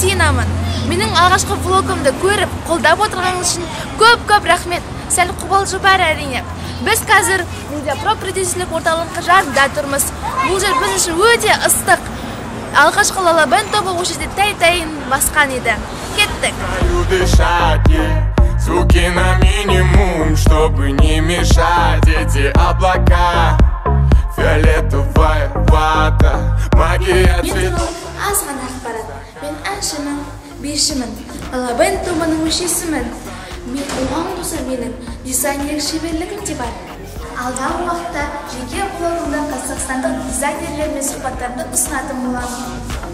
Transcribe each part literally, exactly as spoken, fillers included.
сыйынамын. Менің алғашқы влогымды көріп, қолдап отырғаныңыз үшін көп-көп рахмет. Сәл қобалжу бар әрине. Біз қазір Медиапро продюсерлік орталығы жанында тұрмыз. Бұл жер біз үшін өте ыстық. Алғашқы Лала Бенд тобы осы жерде тәй-тәйін басқан еді. Кеттік. Звуки на минимум, чтобы не мешать эти облака. Фиолетовая вата, магия цветов. Аз ғана ақпарат. Мен әншімін, бишімін, Лала Бенд тобының мүшесімін. Мен оған қоса менің дизайнерлік шеберлігім де бар. Алдағы уақытта жеке блогымда қазақстандық дизайнерлермен сұхбаттарды ұсынатын боламын.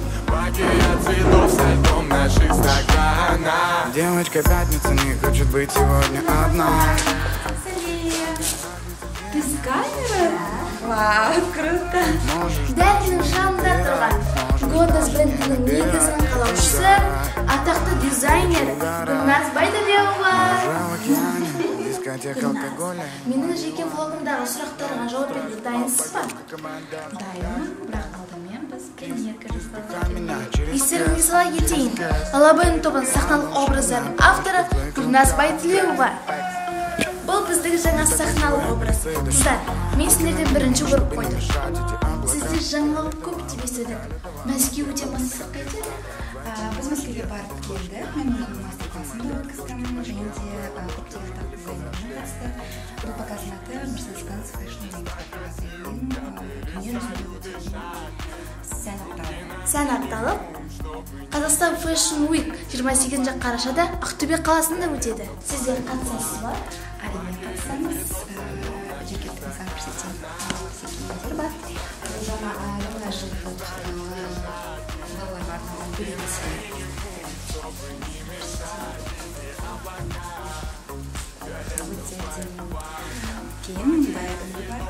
Девочка пятница не хочет быть сегодня одна. Дизайнер? Вау, круто! Дәл менің жанымда тұрған Годас брендінің негізін қалаушысы, атақты дизайнер Гүлназ Байдалиева. Менің жеке блогымдағы сұрақтарға жауап беруге дайынсыз ба? Дайынмын, бірақ алдымен біз премьерка жасадық. Естеріңізге сала кетейін. Лала Бенд тобының сахналық образдарының авторы Гүлназ Байдалиева. Бұл біздегі жаңа сахналық образ. Қыздар, мен сіздерден бірінші көріп қойдым. Сіздер жаңалық көп деп естідік. Мәскеуде мастер қайтеді? Біз Мәскеуге барып келдік. Мен өзімнің мастер-классымды өткіздім, және де көптеген тақ дизайнермен қатысты. Бұл показдың аты Mercedes-Benz Fashion Week. Дүние жүзінде өтетін сән апталығы. Сән апталығы Қазақстан Fashion Week жиырма сегізінші қарашада Ақтөбе қаласында өтеді. Сіздер қатысасыз ба? Әрине қатысамыз. Жекеттік нысан көрсеткен секендер бар. Жаңа жыл балаларға арналған бөлінісі. Кейін мындай үлгі бар.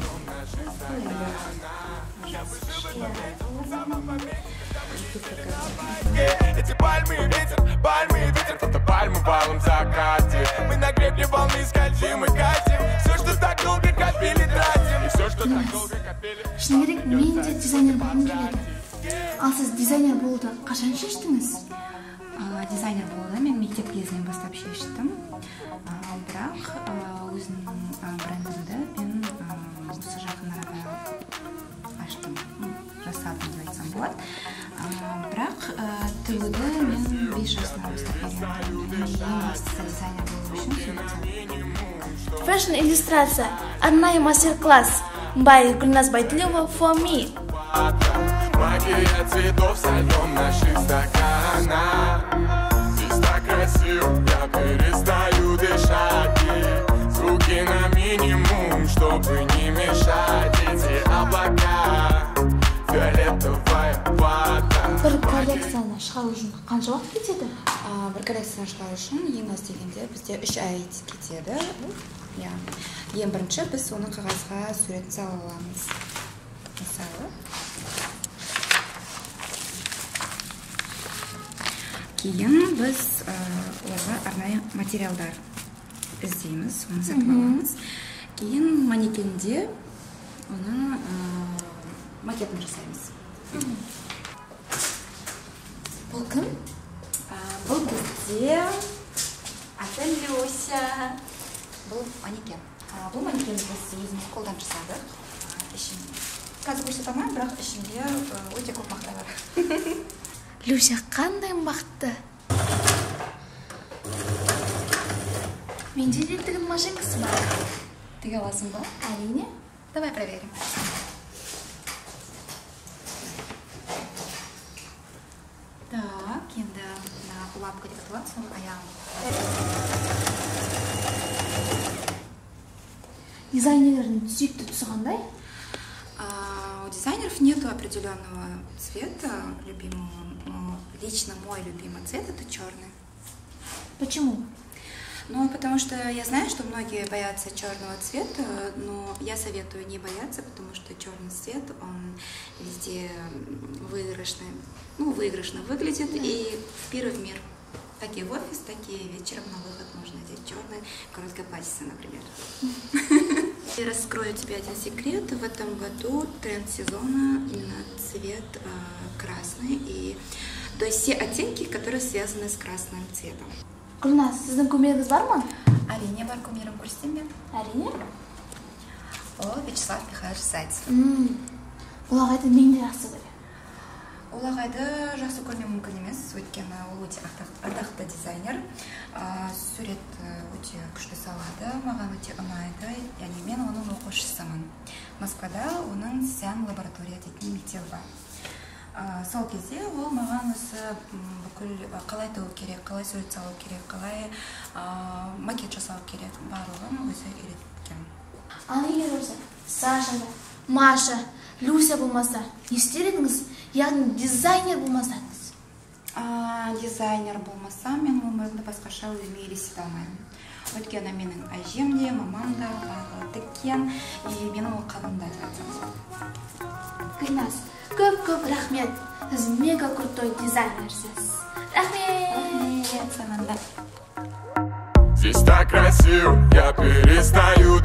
Эти пальмы и ветер, пальмы и ветер, кто-то пальмы валом в закате. Мы на гребне волны скользим и катим. Все, что так долго копили, тратим. И все, что так долго копили. Шыны керек, мен де дизайнер болғым келеді. Ал сіз дизайнер болуды қашан шештіңіз? Дизайнер болуды мен мектеп кезінен бастап шештім. Бірақ өзімнің брендімді мен осы жақын арада аштым, жасадым деп айтсам болады. Бірақ тігуді мен бес жасынан бастап үйрендім. Ең бастысы дизайнер болу үшін сөйтсем. Fashion иллюстрация. Арнайы мастер-класс. By Гүлназ Байдалиева for me. Магия цветов со льдом наших стаканах. Здесь так красиво, я перестаю дышать. Звуки на минимум, чтобы не мешать эти облака. Фиолетовая вата. Бір коллекцияны шығару үшін қанша уақыт кетеді? Бір коллекцияны шығару үшін ең аз дегенде бізде үш ай кетеді. Ең бірінші біз оның қағазға суретін сала аламыз. Мысалы, кейін біз оларға арнайы материалдар іздейміз, оны сатып аламыз. Кейін манекенде оның макетін жасаймыз. Бұл кім? Бұл бізде Ата Люся. Бұл манекен. Бұл манекенді біз өзіміз қолдан жасадық. Қазір көрсете алмаймын, бірақ ішінде өте көп мақта бар. Люся қандай бақытты. Менде де тігін машинкасы бар. Тіге аласың ба? Әрине. Давай проверим. Так, енді лапка деп аталады, соның аяғын. Дизайнерлердің сүйікті түсі қандай? У дизайнеров нету определенного цвета любимого, но лично мой любимый цвет это черный. Почему? Ну, потому что я знаю, что многие боятся черного цвета, но я советую не бояться, потому что черный цвет, он везде выигрышный, ну, выигрышно выглядит и в пир в мир. Так и в офис, так и вечером на выход можно одеть черное короткое платьице, например. Я раскрою тебе один секрет. В этом году тренд сезона именно цвет э, красный. И То есть все оттенки, которые связаны с красным цветом. Гүлназ, сіздің кумиріңіз бар ма? Әрине бар, кумирім көрсетем бе? Әрине. Ол Вячеслав Михайлович Зайцев. Бұл ағайды мен де жақсы көремін. Ол ағайды жақсы көрмеу мүмкін емес, өйткені ол өте ардақты дизайнер. Сурет өте күшті салады, маған өте ұнайды, яғни мен оның оқушысымын. Москвада оның Сян лаборатория дейтін мектебі бар. Сол кезде ол маған осы бүкіл қалай тау керек, қалай сурет салу керек, қалай макет жасау керек, барлығын өзі үйреткен. Ал егер өзі Саша, Маша, Люся болмаса, не істер едіңіз? Яғни дизайнер болмасаңыз? Дизайнер болмаса, мен өмірімді басқаша өзіме елестете алмаймын. Өйткені менің әжем де, мамам да тіккен, и менің ол қанымда деп айтсам. Гүлназ, көп-көп рахмет. Сіз мега крутой дизайнерсіз. Рахмет! Саған да. Здесь так красиво, я перестаю